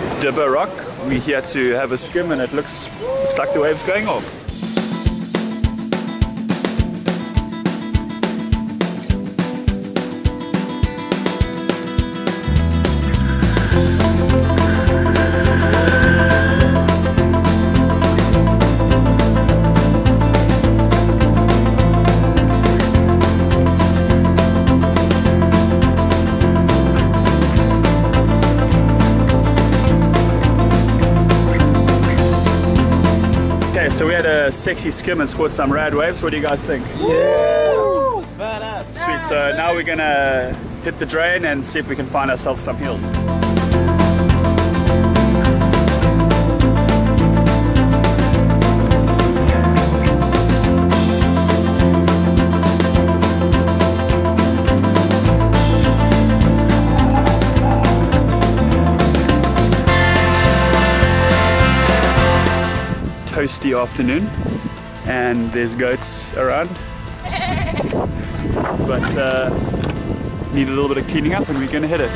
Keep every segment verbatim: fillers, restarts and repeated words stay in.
Dibber Rock. We're here to have a skim and it looks, looks like the wave's going off. So we had a sexy skim and scored some rad waves. What do you guys think? Yeah! Badass! Sweet, so now we're gonna hit the drain and see if we can find ourselves some hills. Toasty afternoon and there's goats around, but uh, need a little bit of cleaning up and we're going to hit it.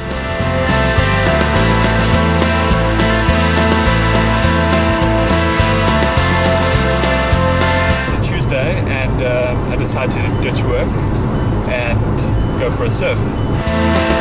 It's a Tuesday and uh, I decided to ditch work and go for a surf.